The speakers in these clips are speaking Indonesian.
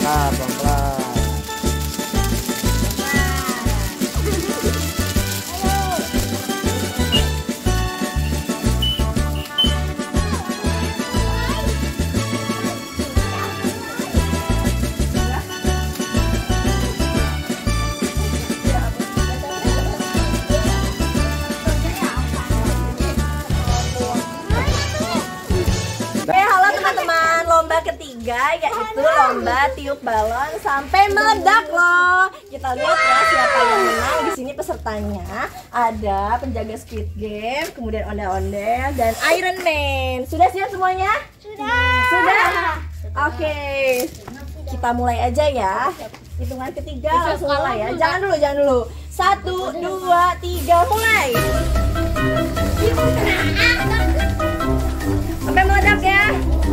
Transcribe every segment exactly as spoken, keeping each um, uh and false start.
Angkat pelan-pelan. Ketiga yaitu lomba tiup balon sampai meledak loh. Kita lihat ya siapa yang menang. Di sini pesertanya ada penjaga Squid Game, kemudian ondel-ondel dan Iron Man. Sudah siap semuanya? Sudah. Sudah. Oke. Kita mulai aja ya. Hitungan ketiga langsung mulai ya. Jangan dulu, jangan dulu. Satu, dua, tiga, mulai. Sampai meledak ya.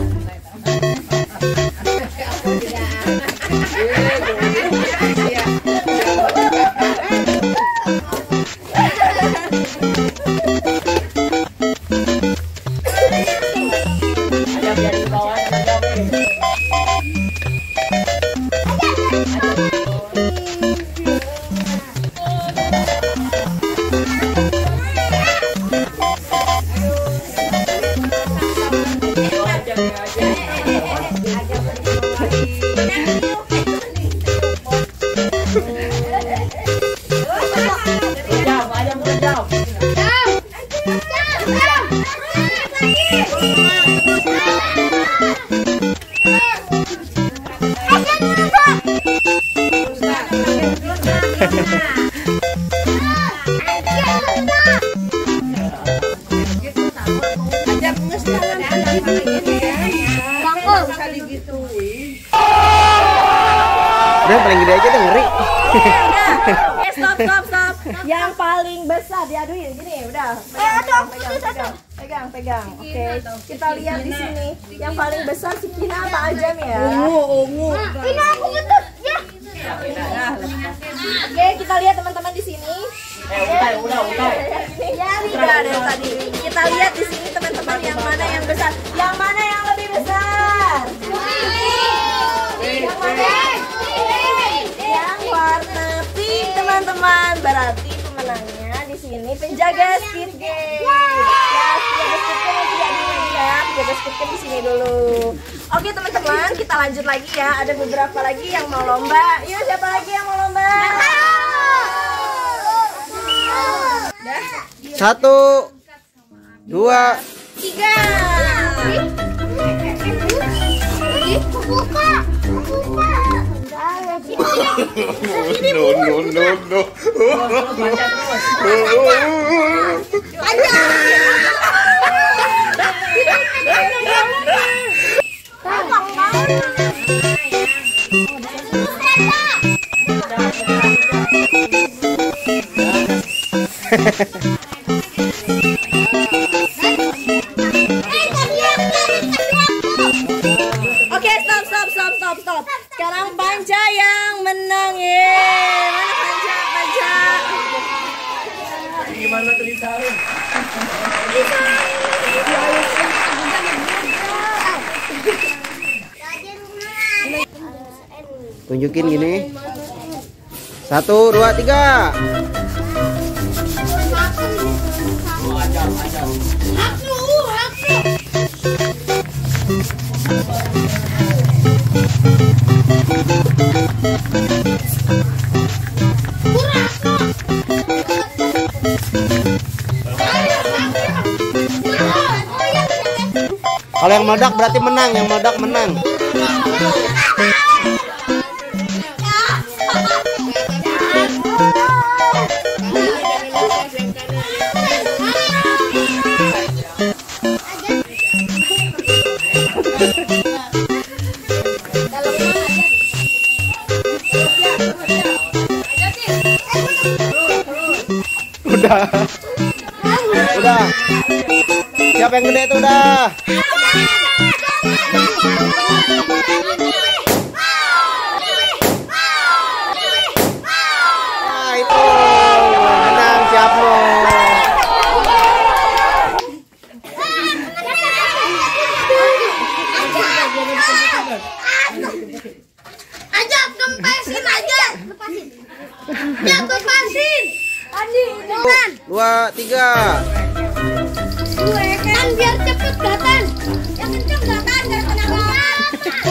Udah paling gede aja udah ngeri. Eh stop stop stop. Yang paling besar diaduin gini udah. Pegang pegang pegang pegang pegang. Oke, kita lihat di sini. Yang paling besar si Kina apa Ajam ya? Ungu, ungu. Ini aku betul ya. Oke, kita lihat teman-teman di sini. Eh, udah, udah, udah. Ya, udah dari tadi. Kita lihat di sini teman-teman yang mana yang besar. Yang mana yang lebih besar? Yang mana? Yang warna pink, teman-teman. Berarti pemenangnya di sini penjaga Squid Game. Ya, penjaga Squid Game tidak di lagi ya. Penjaga Squid Game di sini dulu. Oke, teman-teman, kita lanjut lagi ya. Ada beberapa lagi yang mau lomba. Yuk, siapa lagi yang mau lomba? Satu, dua, tiga. Buka, buka. No, no, no, no. Oke, stop, stop, stop, stop, stop. Sekarang Panca yang menang ya. Mana Panca, Panca? Gimana tulisannya? Tunjukin gini. Satu, dua, tiga. Kalau yang meledak berarti menang, yang meledak menang. Udah. Udah. Siapa yang gede itu udah? Nah, itu menang siapa? Aku pasin. Andi, jangan. Dua, tiga. Kan biar cepet gatan. Yang kenceng gatan biar kena banget.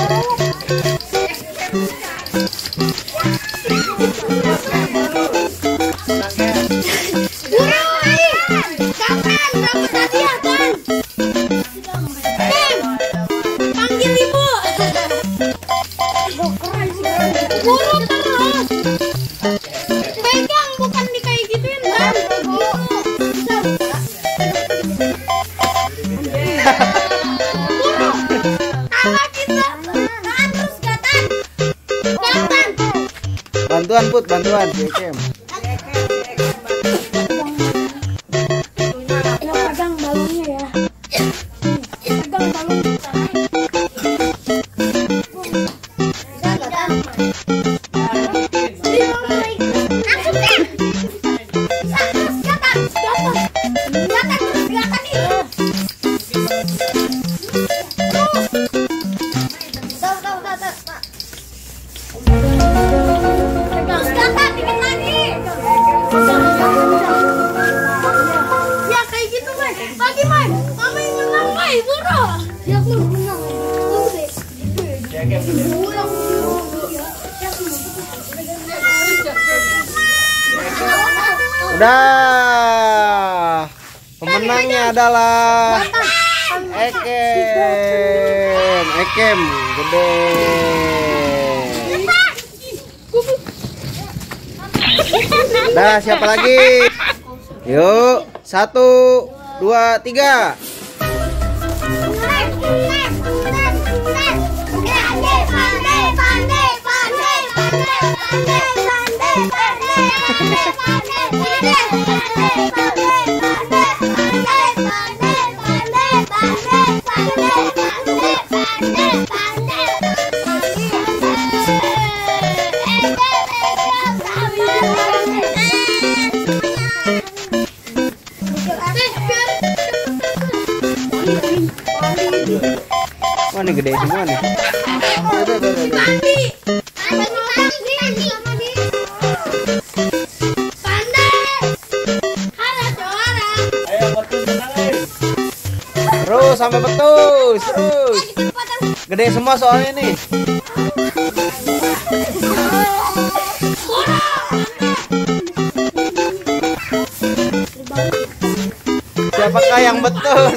Buru, ayo. Kapan dapat hadiah kan? Tem, panggil ibu. Buru terus. Pegang bukan di kayak gituin kan? Bantuan Put, bantuan si Ekem. Ya pegang balonnya ya. Pegang balonnya. Ya kayak gitu, Mai. Lagi, Mai. Mama yang menang, Mai. Buru. Ya aku menang. Udah. Pemenangnya adalah Ekem. Ekem gede. Dah, siapa lagi? Yuk, satu, dua, tiga. Wah, ini gede semua nih. Udah, udah, udah, udah. Terus sampai betul, terus. Gede semua soalnya nih. Siapakah yang betul?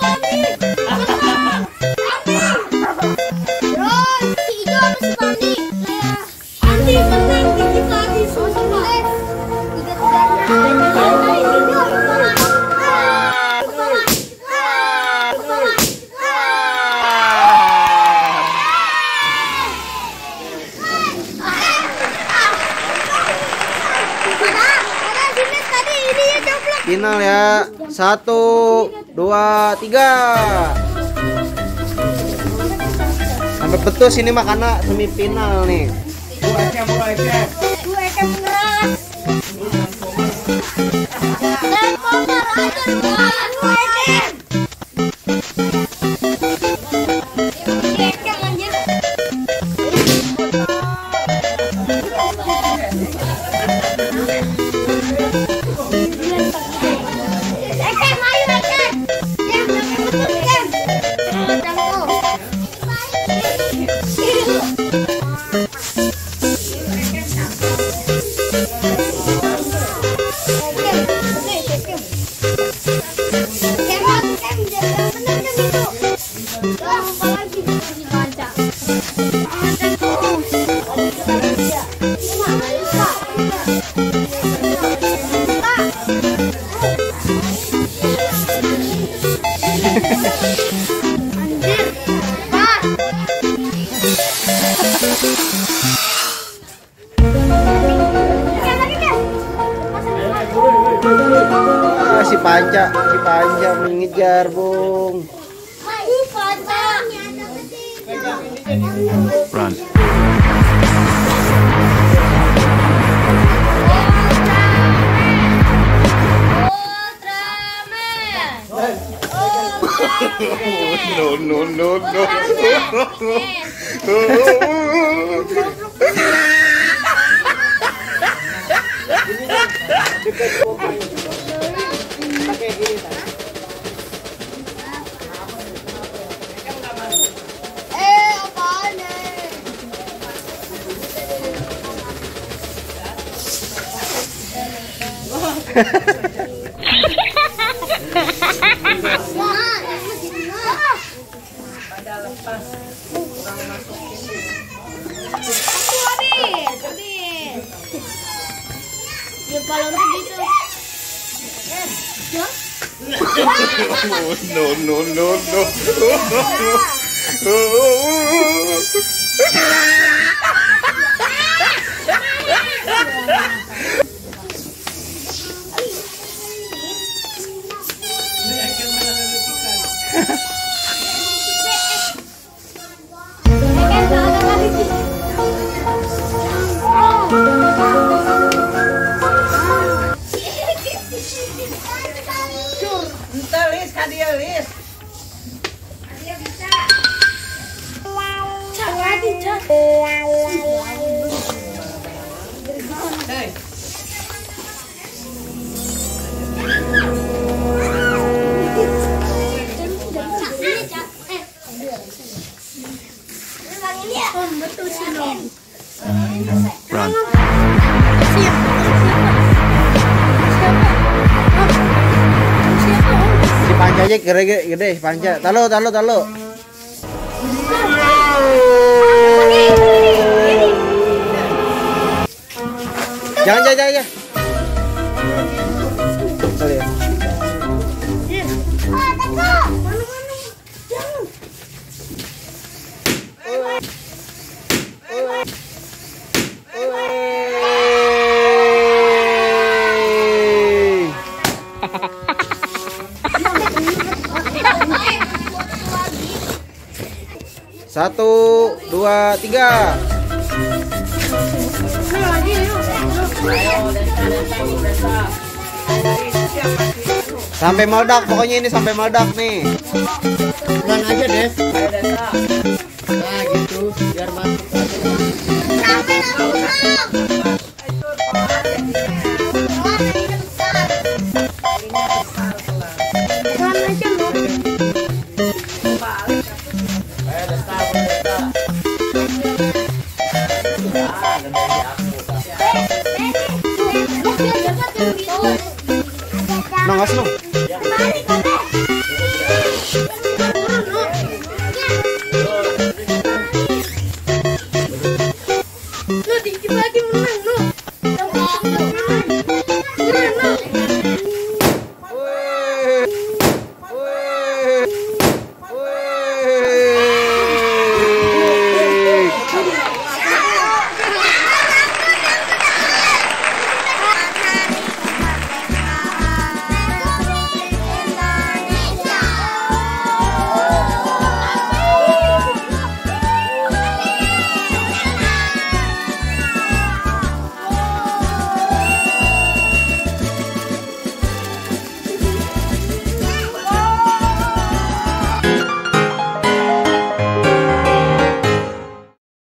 Final ya. Satu, dua, tiga. Sampai betul sini mah karena semifinal nih. Ah, si Panca, si Panca mengejar, Bung. Run. No, no, no, no. Ya kalau begitu. No, no, no, no. Entar Lis, kan dia Lis. Hei. Run. Si Panca aja gede gede si Panca. Talo talo talo. Jangan jangan jangan. Sorry ya. Satu, dua, tiga. Sampai meledak, pokoknya ini sampai meledak nih. Pelan aja deh. Nah gitu, biar masuk. Nongas no. Lu dikit lagi.